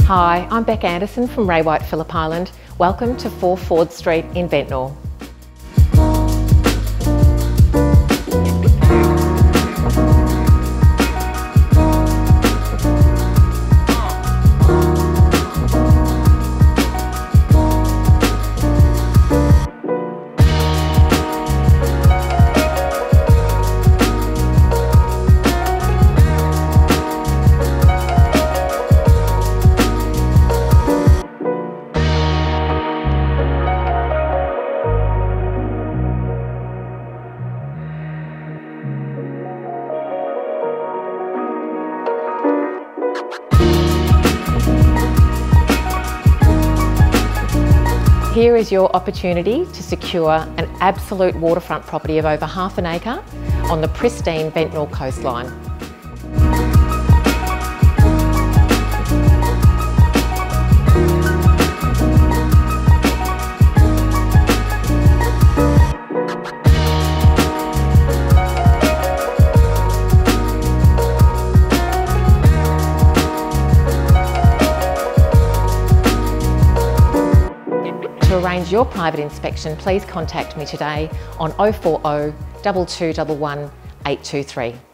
Hi, I'm Beck Anderson from Ray White Phillip Island. Welcome to 4 Ford Street in Ventnor. Here is your opportunity to secure an absolute waterfront property of over half an acre on the pristine Ventnor coastline. To arrange your private inspection, please contact me today on 040 2211 823.